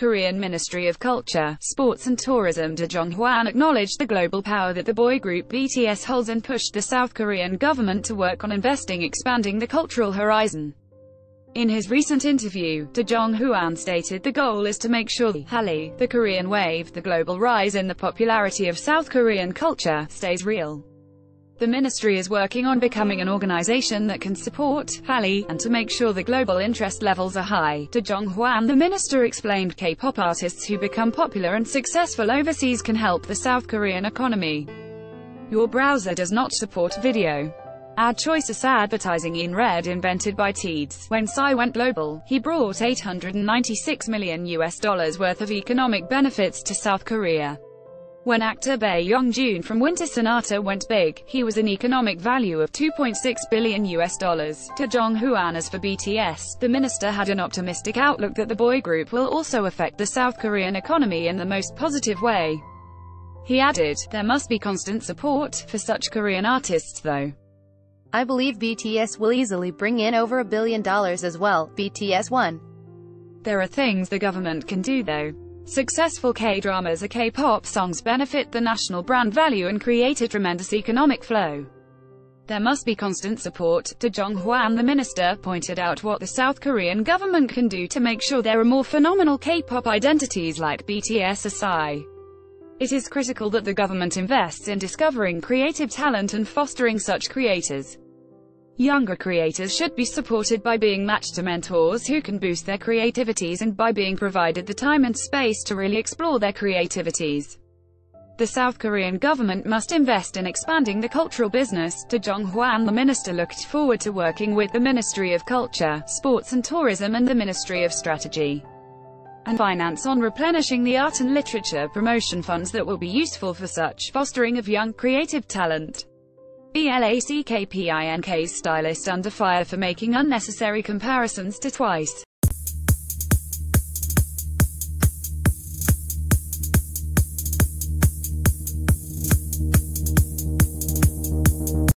Korean Ministry of Culture, Sports and Tourism Dae Jong-hwan acknowledged the global power that the boy group BTS holds and pushed the South Korean government to work on expanding the cultural horizon. In his recent interview, Dae Jong-hwan stated the goal is to make sure Hallyu, the Korean wave, the global rise in the popularity of South Korean culture, stays real. The ministry is working on becoming an organization that can support Hallyu, and to make sure the global interest levels are high. Dae Jong-hwan, the minister, explained K-pop artists who become popular and successful overseas can help the South Korean economy. Your browser does not support video. Ad choices advertising in red invented by Teads. When Psy went global, he brought $896 million worth of economic benefits to South Korea. When actor Bae Young-joon from Winter Sonata went big, he was an economic value of $2.6 billion. Dae Jong-hwan. As for BTS, the minister had an optimistic outlook that the boy group will also affect the South Korean economy in the most positive way. He added, "There must be constant support for such Korean artists though. I believe BTS will easily bring in over $1 billion as well." BTS 1. There are things the government can do though. Successful K-dramas or K-pop songs benefit the national brand value and create a tremendous economic flow. There must be constant support. Dae Jong-hwan, the minister, pointed out what the South Korean government can do to make sure there are more phenomenal K-pop identities like BTS or Psy. It is critical that the government invests in discovering creative talent and fostering such creators. Younger creators should be supported by being matched to mentors who can boost their creativities and by being provided the time and space to really explore their creativities. The South Korean government must invest in expanding the cultural business. Dae Jong-hwan, the minister, looked forward to working with the Ministry of Culture, Sports and Tourism and the Ministry of Strategy and Finance on replenishing the art and literature promotion funds that will be useful for such fostering of young creative talent. BLACKPINK's stylist under fire for making unnecessary comparisons to Twice.